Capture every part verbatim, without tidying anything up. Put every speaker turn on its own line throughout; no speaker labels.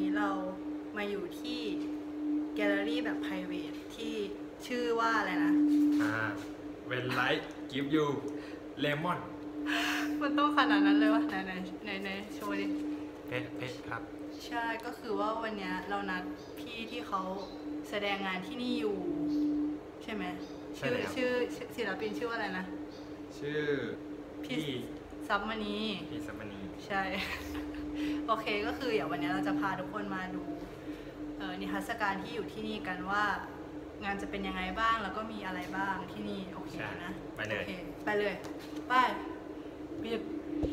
เรามาอยู่ที่แกลเลอรี่แบบ private ที่ชื่อว่าอะไรนะ
อ่า When Light Give You Lemon
มันต้องขนาดนั้นเลยวะไหนไหนไหนไหนโชว์ดิ
เป๊ะเป๊ะครับ
ใช่ก็คือว่าวันนี้เรานัดพี่ที่เขาแสดงงานที่นี่อยู่ใช่ไหมชื่อชื่อศิลปินชื่อว่าอะไรนะ
ชื่อพี่
ซับมณี
พี่ซับมณี
ใช่ โอเคก็คือเดี๋ยววันนี้เราจะพาทุกคนมาดูนิทรรศการที่อยู่ที่นี่กันว่างานจะเป็นยังไงบ้างแล้วก็มีอะไรบ้างที่นี่โอเคนะ
ไปเลย
ไปเลยไปปิด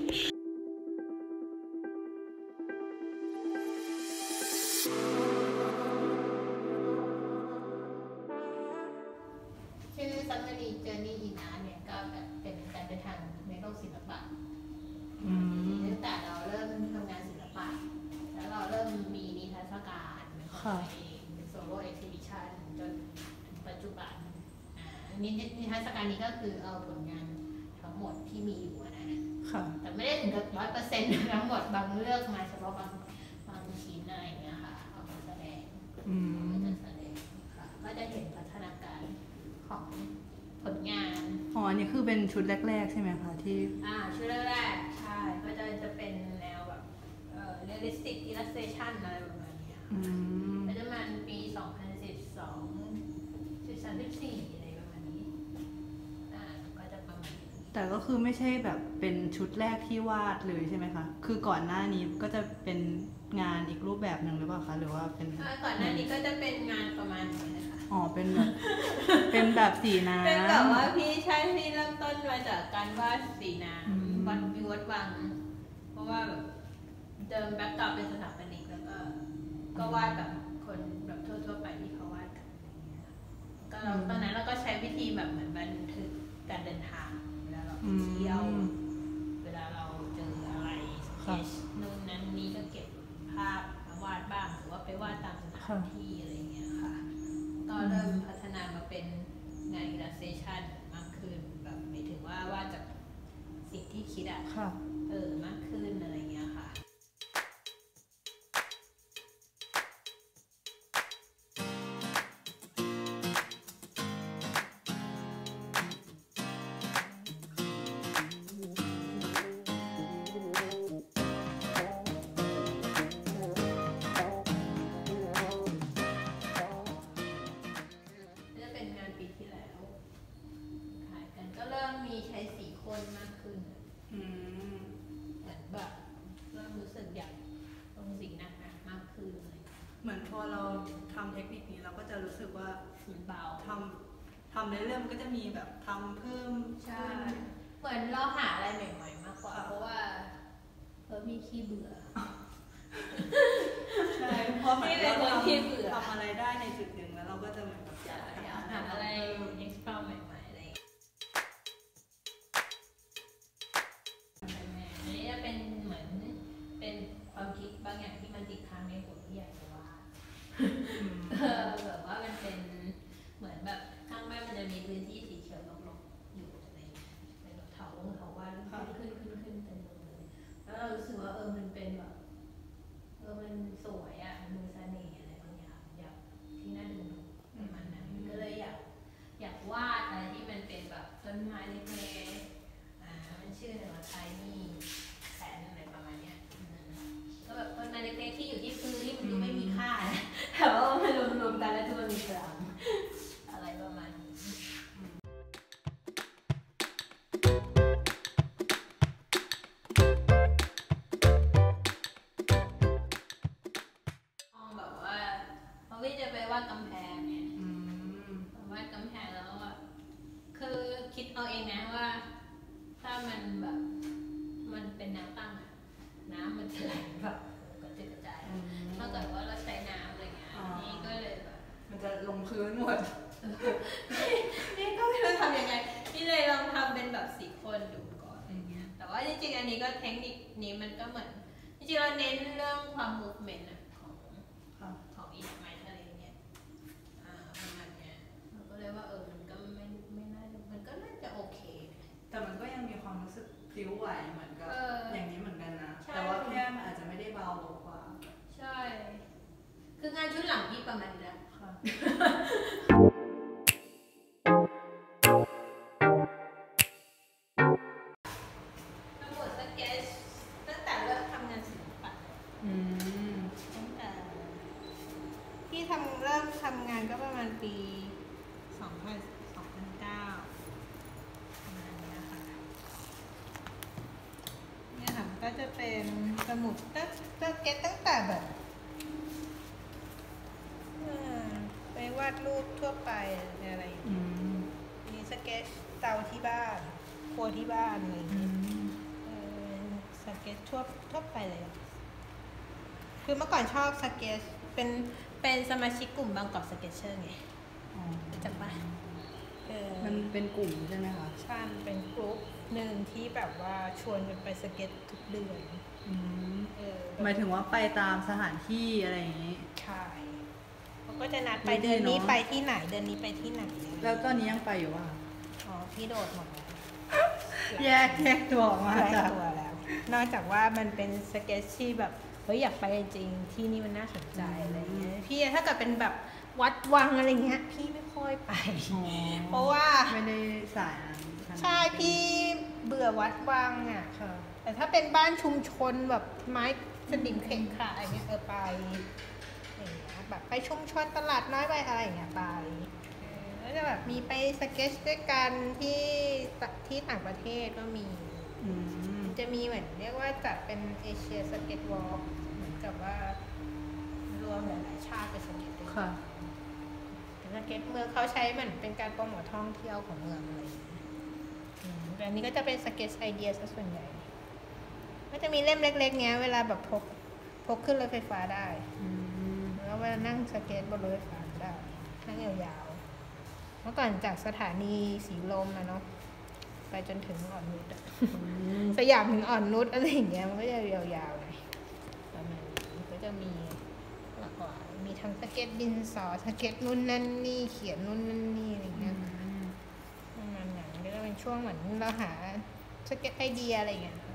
ชื่อซัมมารีเจอร์นี่อินอาร์เนี่ยก็แบบเป็นการเดินทางในโลกศิลปะตั้งแต่เราเริ่มทำงานศิลปะแล้วเราเริ่มมีนิทรรศการเป็นของตัวเองเป็นโซโล่เอ็กซิบิชันจนถึงปัจจุบันอ่านิทรรศการนี้ก็คือเอาผลงานทั้งหมดที่มีอยู่นะแต่ไม่ได้ถึงกับร้อยเปอร์เซ็นต์ทั้งหมดบางเลือกมาเฉพาะบางบางชิ้นอะไรอย่างเงี้ยค่ะเอามาแสดงก็จะแสดงค่ะก็จะเห็นพัฒนาการของผลงาน
อ๋ออันนี้คือเป็นชุดแรกๆใช่ไหมคะที่
อ่าชุดแรกๆใช่ก็จะจะเป็นแนวแบบเอ่อ realistic illustration อะไรประมาณนี้ก็จะมาปีสองพันสิบสอง สิบสาม สิบสี่อะไรประมาณนี้อ่าก็จะประมาณนี้
แต่ก็คือไม่ใช่แบบเป็นชุดแรกที่วาดเลยใช่ไหมคะคือก่อนหน้านี้ก็จะเป็นงานอีกรูปแบบหนึ่งหรือเปล่าคะหรือว่าเป็น
ก่อนหน้านี้ก็จะเป็นงานประมาณนี้นะคะ
อ๋อเป็นแบบเป็นแบบสีน้ำ
เป็นแบบว่าพี่ใช่พี่เริ่มต้นมาจากการวาดสีน้ำวัดวิวัฒน์วังเพราะว่าแบบเดิมแบ็คกราวด์เป็นสถาปนิกแล้วก็ก็วาดแบบคนแบบทั่วๆไปที่เขาวาดกันอะไรเงี้ยก็เราตอนนั้นเราก็ใช้วิธีแบบเหมือนบันทึกการเดินทางเวลาเราเที่ยวเวลาเราเจออะไรสเก็ตนู่นนั้นนี้ก็เก็บภาพมาวาดบ้างหรือว่าไปวาดตามสถานที่อะไรเงี้ยค่ะก็เริ่มพัฒนามาเป็นงาน illustration มากขึ้นแบบหมายถึงว่าวาดจากสิ่งที่คิดอะเออมากขึ้นอะไรเงี้ยค่ะมีใช้สีคนมากขึ้นเหมือนแบบเริ่มรู้สึกอยากลงสีหนักๆมากขึ้นเลย
เหมือนพอเราทำเทคนิคนี้เราก็จะรู้สึกว่า
สีเบา
ทำทำเรื่อยๆมันก็จะมีแบบทำเพิ่ม
ใช่เหมือนเราหาอะไรใหม่ๆมากกว่าเพราะว่าเออมีขี้เบื่อ
ใช่เพราะเหมือนเราทำทำอะไรได้ในจุดหนึ่งแล้วเราก็จะเหมือนแบบ
อยากหาอะไร explore ใหม่ๆเป็นเหมือนเป็นความคิดบางอย่างที่มันติดค้างในหัวที่อยากจะวาดแบบว่ามันเป็นเหมือนแบบข้างบ้านมันจะมีพื้นที่สีเขียวรกๆอยู่ในในเถาเถาวันขึ้นขึ้นขึ้นเต็มเลยแล้วเรารู้สึกว่าเออมันเป็นแบบเออมันสวยอ่ะมันมีเสน่ห์อะไรบางอย่างอยากที่น่าดึงดูดประมาณนั้นก็เลยอยากอยากวาดอะไรที่มันเป็นแบบต้นไม้เล็กๆอ่ามันชื่ออะไรว่าไทนี่แสนอะไรประมาณนี้ก็แบบต้นไม้เล็กๆที่อยู่ที่พื้นที่มันดูไม่มีค่านะแต่ว่ามันรวมๆกันแล้วดูมันมีพลังอะไรประมาณนี้มองแบบว่าพอพี่จะไปวาดกำแพงเนี่ยวาดกำแพงแล้วอ่ะคือคิดเอาเองนะว่าถ้ามันแบบมันเป็นแนวตั้งอะน้ำมันจะไหลแบบกระจายกระจายถ้าเกิดว่าเราใช้น้ำอะไรเงี้ยนี่ก็เลยแบบ
มันจะลงพื้นหมด
นี่ก็ไม่รู้ทำยังไงนี่เลยลองทำเป็นแบบสีคนดูก่อนอะไรเงี้ยแต่ว่าจริงๆอันนี้ก็เทคนิคนี้มันก็เหมือนจริงๆเราเน้นเรื่องความ movement อะของของอีกไม้ทะเลเนี่ยอ่าประมาณเนี้ยเราก็เลยว่าเออมันก็ไม่ไม่น่าจะมันก็น่าจะโอเค
แต่มันก็ยังมีความรู้สึกพลิ้วไหวเหมือนกับอย่างนี้เหมือนกันนะแต่ว่าแค่มันอาจจะไม่ได้เบาลงกว่า
ใช่
ทำเริ่มทำงานก็ประมาณปีสองพันสองพันเก้าประมาณนี้ค่ะเนี่ยค่ะก็จะเป็นสมุดตั้งตั้งเก็ตตั้งแต่แบบไปวาดรูปทั่วไปอะไรอย่างเงี้ยมีสเก็ตเตาที่บ้านครัวที่บ้านอะไรอย่างเงี้ยสเก็ตทั่วทั่วไปเลยคือเมื่อก่อนชอบสเก็ตเป็นเป็นสมาชิกกลุ่มบางกอกสเก็ตเชอร์ไงจำปะเออ
มันเป็นกลุ่มใช่ไหมคะ
ใช่มันเป็นกลุ่มหนึ่งที่แบบว่าชวนกันไปสเก็ตทุกเดือน
เออหมายถึงว่าไปตามสถานที่อะไรอย่างนี้
ใช่เขาก็จะนัดไปเดือนนี้ไปที่ไหนเดือนนี้ไปที่ไหน
แล้วตอนนี้ยังไปอยู่ว่ะ
อ๋อพี่โดดหมดแล้ว
แยกแยกตัวมา
แยกตัวแล้วนอกจากว่ามันเป็นสเก็ตที่แบบเฮ้ยอยากไปจริงที่นี่มันน่าสนใจอะไรเงี้ยพี่ถ้าเกิดเป็นแบบวัดวังอะไรเงี้ยพี่ไม่ค่อยไปเพราะว่า
ไม่ได้สาย
ใช่พี่เบื่อวัดวังอ่ะแต่ถ้าเป็นบ้านชุมชนแบบไม้สนิมเข่งขาอะไรเงี้ยเออไปอย่างเงี้ยแบบไปชุมชนตลาดน้อยไปอะไรเงี้ยไปแล้วจะแบบมีไปสเก็ตด้วยกันที่ที่ต่างประเทศก็มีจะมีเหมือนเรียกว่าจัดเป็นเอเชียสเก็ตวอล์กเหมือนกับว่ารวมหลายๆชาติไปสเก็ตด้วยกันสเก็ตเมืองเขาใช้เหมือนเป็นการโปรโมทท่องเที่ยวของเมืองอะไรแต่อันนี้ก็จะเป็นสเก็ตไอเดียซะส่วนใหญ่ก็จะมีเล่มเล็กๆเงี้ยเวลาแบบพกพกขึ้นรถไฟฟ้าได้แล้วเวลานั่งสเก็ตบนรถไฟฟ้าได้นั่งยาวๆเมื่อก่อนจากสถานีสีลมนะเนาะไปจนถึงอ่อนนุชสยามถึงอ่อนนุชอะไรอย่างเงี้ยมันก็จะยาวๆหน่อยประมาณนี้ก็จะมีหลากหลายมีทั้งสเก็ตดินสอสเก็ตนู่นนั่นนี่เขียนนู่นนั่นนี่อะไรเงี้ยประมาณนั้นก็จะเป็นช่วงเหมือนเราหาสเก็ตไอเดียอะไรอย่างเงี้ย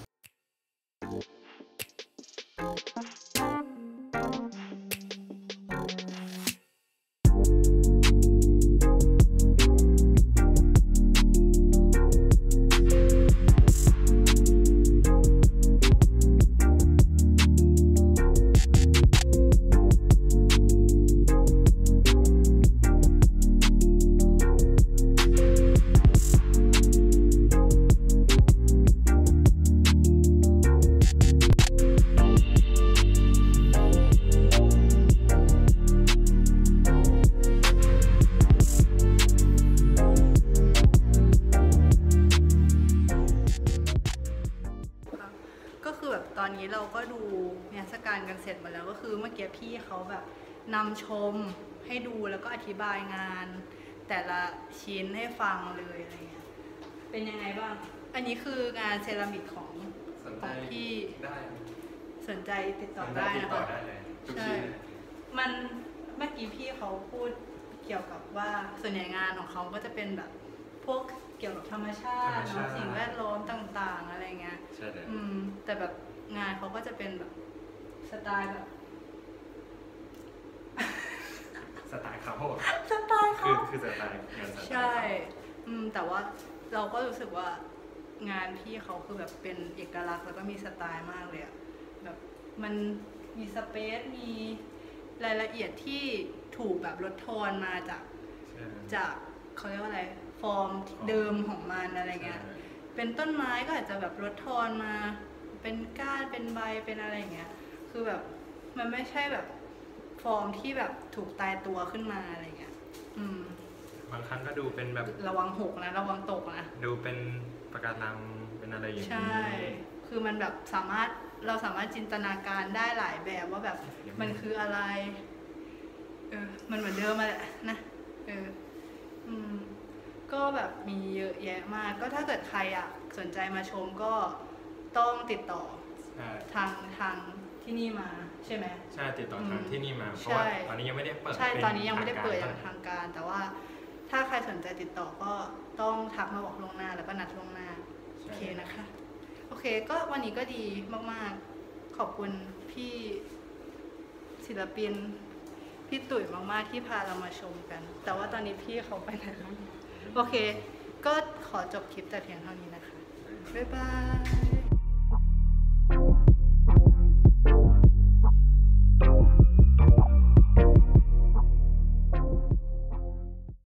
ตอนนี้เราก็ดูนิทรรศการกันเสร็จหมดแล้วก็คือเมื่อกี้พี่เขาแบบนำชมให้ดูแล้วก็อธิบายงานแต่ละชิ้นให้ฟังเลยอะไรเงี้ยเป็นยังไงบ้างอันนี้คืองานเซรามิกของของพี่ได้สนใจติดต่อได้นะคะใช่มันเมื่อกี้พี่เขาพูดเกี่ยวกับว่าส่วนใหญ่งานของเขาก็จะเป็นแบบพวกเกี่ยวกับธรรมชาติเนาะสิ่งแวดล้อมต่างๆอะไรเงี้ยใช่เลยอืมแต่แบบงานเขาก็จะเป็นแบบสไตล์แบบ
สไตล์เขา
สไตล์เขา
คือคือสไตล์งานสไตล์ใช่
อืมแต่ว่าเราก็รู้สึกว่างานพี่เขาคือแบบเป็นเอกลักษณ์แล้วก็มีสไตล์มากเลยอะแบบมันมีสเปซมีรายละเอียดที่ถูกแบบลดทอนมาจากจากเขาเรียกว่าอะไรฟอร์มเดิมของมันอะไรเงี้ยเป็นต้นไม้ก็อาจจะแบบลดทอนมาเป็นก้านเป็นใบเป็นอะไรอย่างเงี้ยคือแบบมันไม่ใช่แบบฟอร์มที่แบบถูกตายตัวขึ้นมาอะไรเงี้ยอืม
บางครั้งก็ดูเป็นแบบ
ระวังหกนะระวังตกนะ
ดูเป็นปะการังเป็นอะไรอย่างนี้
ใช่คือมันแบบสามารถเราสามารถจินตนาการได้หลายแบบว่าแบบมันคืออะไรเออมันเหมือนเดิมมาแหละนะเอออืมก็แบบมีเยอะแยะมากก็ถ้าเกิดใครอ่ะสนใจมาชมก็ต้องติดต่อทางทางที่นี่มาใช่ไหม
ใช่ติดต่อทางที่นี่มาเพราะว่าตอนนี้ยังไม่ได้เปิด
ใช่ตอนนี้ยังไม่ได้เปิดอย่างทางการแต่ว่าถ้าใครสนใจติดต่อก็ต้องทักมาบอกล่วงหน้าแล้วก็นัดล่วงหน้าโอเคนะคะโอเคก็วันนี้ก็ดีมากๆขอบคุณพี่ศิลปินพี่ตุ๋ยมากๆที่พาเรามาชมกันแต่ว่าตอนนี้พี่เขาไปไหนแล้วโอเคก็ขอจบคลิปแต่เพียงเท่านี้นะคะบ๊ายบาย